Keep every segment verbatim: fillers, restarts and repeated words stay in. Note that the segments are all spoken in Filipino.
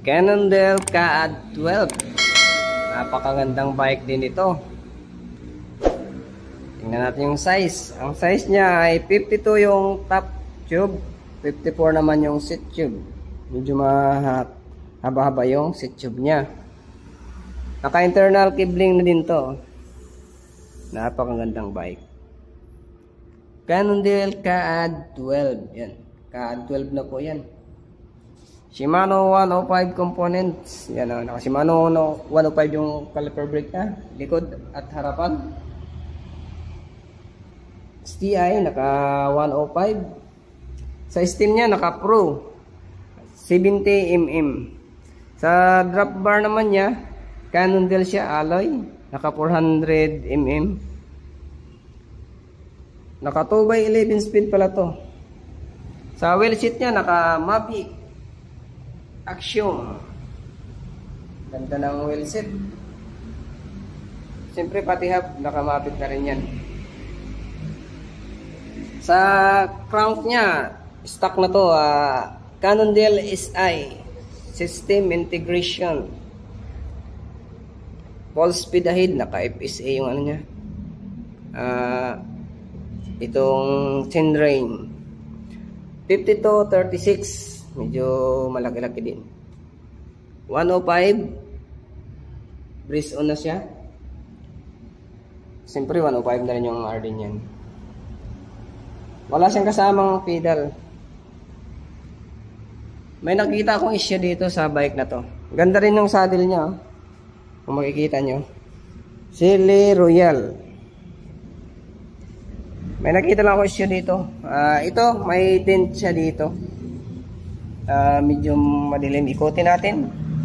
Cannondale K A D twelve. Napakagandang bike din ito. Tingnan natin yung size. Ang size niya ay fifty-two yung top tube, fifty-four naman yung seat tube. Medyo mahaba-haba yung seat tube niya. Naka-internal cabling na din to. Napakagandang bike. Cannondale K A D twelve. Yan. K A D twelve na po yan. Shimano one oh five components. Yan o. Naka Shimano one oh five yung caliper brake na. Likod at harapan. S T I naka one oh five. Sa steam niya naka Pro seventy millimeters. Sa drop bar naman niya Cannondale siya alloy. Naka four hundred millimeters. Naka two by eleven speed pala to. Sa wheel seat niya naka Mavic Axiom. Ganda ng wheel set. Siyempre pati hub nakamapit na rin yan. Sa crank niya stock na to, uh, Cannondale S I System Integration. Full speed ahead, naka F S A yung ano niya. Uh, itong chain ring fifty-two thirty-six. Medyo malaki-laki din. one oh five. Breeze on na siya. Siyempre one oh five na rin yung R din yan. Wala siyang kasamang pedal. May nakita akong issue dito sa bike na to. Ganda rin yung saddle niya. Oh. Kung makikita nyo. Silly Royal. May nakita lang ako issue dito. Uh, ito, may dent siya dito. Uh, medyo madilim. Ikutin natin.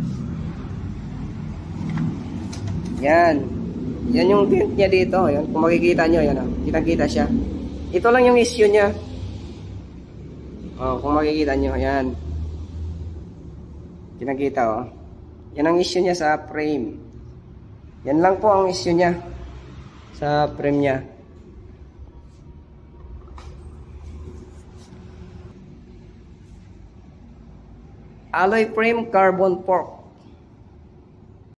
Yan. Yan yung dent niya dito. Yan. Kung makikita nyo, yan. Oh. Kitang-kita siya. Ito lang yung issue niya. Oh, kung makikita nyo, yan. Kitang-kita, oh. Yan ang issue niya sa frame. Yan lang po ang issue niya sa frame niya. Alloy frame carbon fork.